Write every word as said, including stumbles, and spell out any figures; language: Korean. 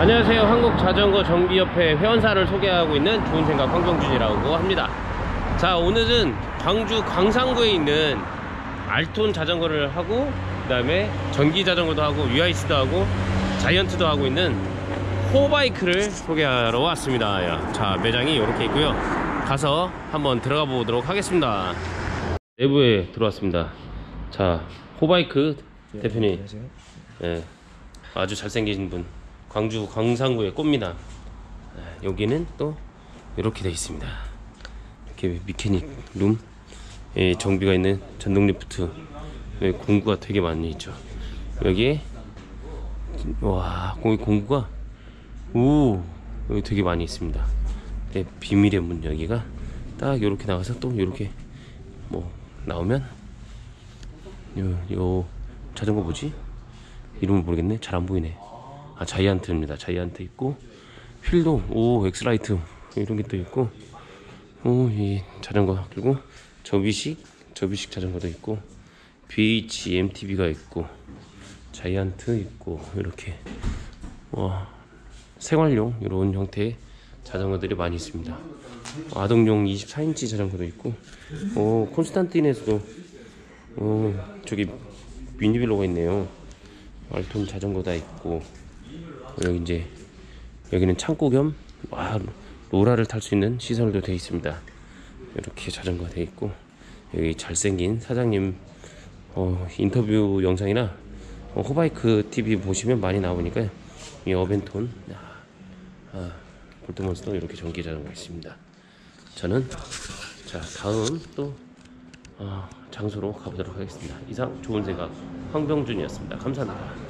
안녕하세요. 한국자전거 정비협회 회원사를 소개하고 있는 좋은생각 황병준이라고 합니다. 자, 오늘은 광주 광산구에 있는 알톤 자전거를 하고, 그 다음에 전기자전거도 하고 유아이스도 하고 자이언트도 하고 있는 호바이크를 소개하러 왔습니다. 자, 매장이 이렇게 있고요. 가서 한번 들어가 보도록 하겠습니다. 내부에 들어왔습니다. 자, 호바이크 네, 대표님. 안녕하세요. 네, 아주 잘생기신 분, 광주 광산구의 꽃미남. 네, 여기는 또 이렇게 되어 있습니다. 이렇게 미케닉 룸, 예, 정비가 있는 전동 리프트. 여기 공구가 되게 많이 있죠. 여기에 와, 거기 공구가 오, 여기 되게 많이 있습니다. 네, 비밀의 문. 여기가 딱 이렇게 나가서 또 이렇게 뭐 나오면 요, 요 자전거 뭐지? 이름을 모르겠네. 잘 안 보이네. 아, 자이언트입니다. 자이언트 있고, 휠도 오 엑스라이트 이런 게 또 있고, 오, 이 자전거, 그리고 접이식 접이식 자전거도 있고, 비에이치 엠티비가 있고, 자이언트 있고, 이렇게 와, 생활용 이런 형태의 자전거들이 많이 있습니다. 아동용 이십사 인치 자전거도 있고, 오, 콘스탄틴에서도 오, 저기 미니빌로가 있네요. 알톤 자전거다 있고, 여기 이제 여기는 창고 겸 와, 로라를 탈 수 있는 시설도 되어 있습니다. 이렇게 자전거 되어 있고, 여기 잘생긴 사장님 어, 인터뷰 영상이나 어, 호바이크 티비 보시면 많이 나오니까 이 어벤톤, 아, 볼트몬스터 이렇게 전기 자전거 있습니다. 저는 자, 다음 또 어, 장소로 가보도록 하겠습니다. 이상 좋은 생각 황병준이었습니다. 감사합니다.